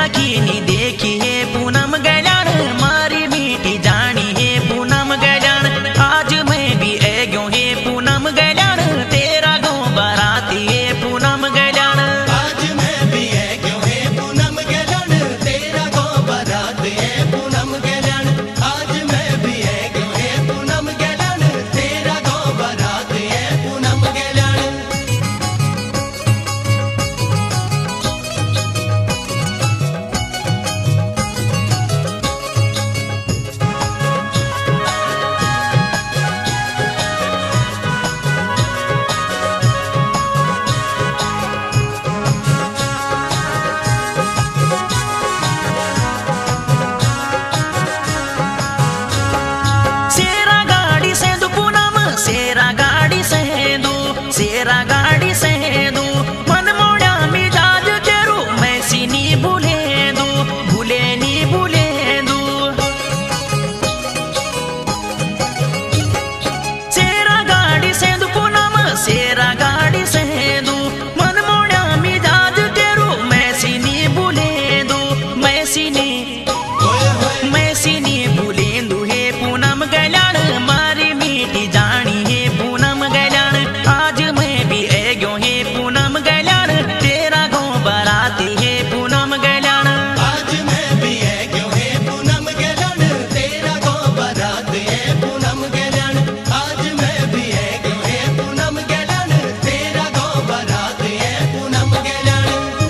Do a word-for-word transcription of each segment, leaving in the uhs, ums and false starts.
की नी देखी है पूनम गल्याण मारी मीठी जानी है पूनम गल्याण आज मैं भी ए गयो है पूनम गल्याण तेरा गाँव बाराती है पूनम गल्याण आज मैं भी ए गयो है पूनम गल्याण तेरा गाँव बारात है पूनम गल्याण आज मैं भी ए गयो है पूनम गल्याण तेरा गाँव बारात है पूनम गल्याण। सेरा गाड़ी से दो पूनम सेरा गाड़ी से दो सेरा गाड़ी से दो मन मोड़ा मिजाज तेरू मैं सीनी भूले दो भूले नी भूले दो सेरा गाड़ी से दो पूनम सेरा गाड़ी से दो मन मोड़ा मिजाज तेरू मैं सीनी भूले दो मैं सीनी मैं सीनी भूले दो है पूनम गल्याण मारी मीठी जानी है पूनम गल्याण आज मैं भी ए गयो है पूनम गल्याण तेरा गाँव बाराती है पूनम गल्याण आज मैं भी ए गयो है पूनम गल्याण तेरा गाँव बारात है पूनम गल्याण आज मैं भी ए गयो है पूनम गल्याण तेरा गाँव बारात है पूनम गल्याण।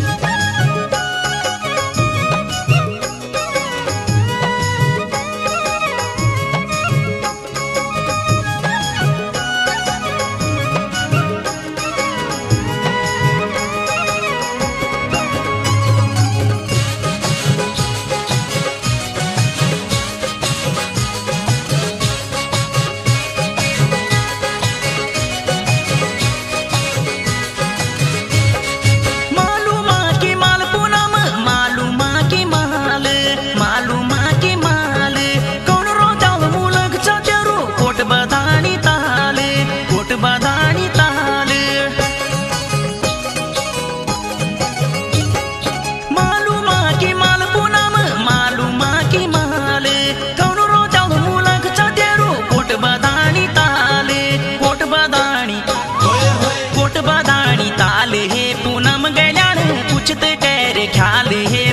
मालूमा की माल पूनम मालूमा की माल मालूमा की माल कौन रोजा मुलक चचरो कोट बधानी ताल कोट बधानी ताल मालूमा की माल पूनम मालूमा की माल कौन रोजा मुलक चचरो कोट बधानी ताल कोट बधानी कोट बधानी ताल है पूनम गल्याण कुछ तो कर ख्याल है